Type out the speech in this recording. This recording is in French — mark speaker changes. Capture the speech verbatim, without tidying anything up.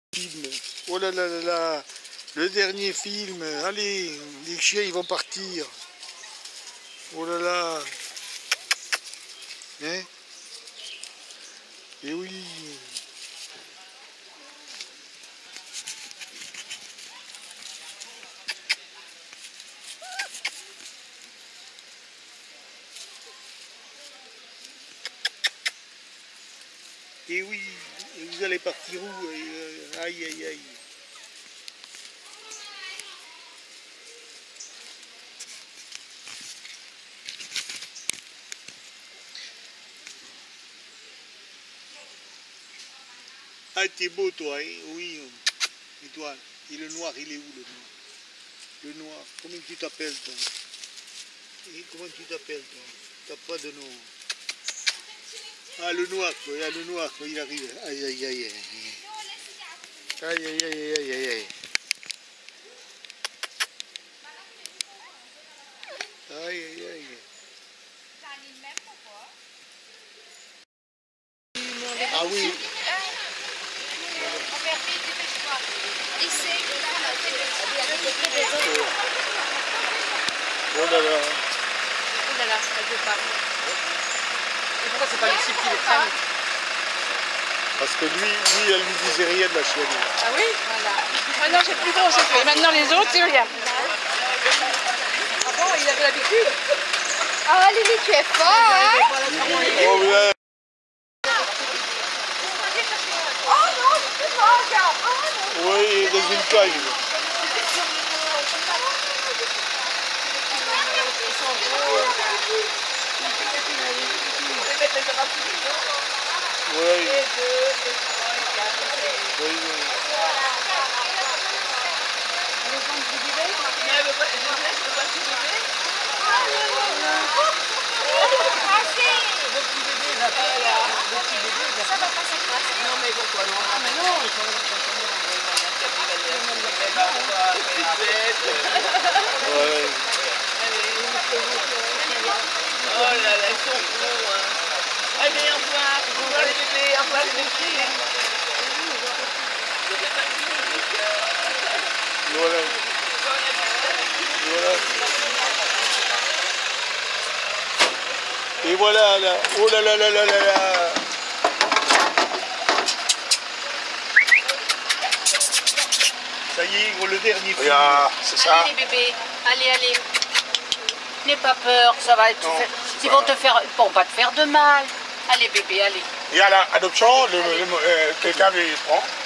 Speaker 1: Film. Oh là là là là, le dernier film. Allez, les chiens ils vont partir. Oh là là. Hein? Et oui. Et oui, et vous allez partir où? euh, Aïe aïe aïe. Ah, t'es beau toi, hein? Oui. Et toi, et le noir, il est où le noir? Le noir, comment tu t'appelles toi? Et comment tu t'appelles toi? T'as pas de nom. Ah, le noir, quoi. Il y a le noir, quoi. Il arrive. Aïe aïe aïe aïe. Aïe aïe aïe aïe aïe aïe. Aïe aïe aïe. Ah oui. Oh là là.
Speaker 2: Oh là là, ça veut pas. Et pourquoi c'est pas Lucie qui le prenne?
Speaker 1: Parce que lui, lui, elle lui disait rien de la chienne.
Speaker 2: Ah oui? Voilà. Maintenant j'ai plus d'eau, c'est fait. Maintenant les autres, c'est rien. Ah bon, il avait l'habitude?
Speaker 3: Ah Lily, tu es fort, hein?
Speaker 1: Oh ouais.
Speaker 3: Oh non, je peux pas, regarde. Oh non.
Speaker 1: Oui, dans une cage. Oui. Oui, oui.
Speaker 3: Ça va pas s'écraser.
Speaker 2: Non mais pourquoi non? Ah mais non, il faut...
Speaker 1: Ouais.
Speaker 4: Oh là là, ils sont bons, hein. Allez, au revoir, au revoir les bébés, au revoir les bébés.
Speaker 1: Voilà. Voilà. Et voilà, là. Oh là là là là là là. Ça y est, le dernier film.
Speaker 5: Regarde, c'est ça.
Speaker 2: Allez les bébés, allez, allez. N'aie pas peur, ça va être... Ils vont te faire... Ils vont pas te faire de mal. Allez bébé, allez.
Speaker 5: Il y a l'adoption, le, le, euh, quelqu'un les prend.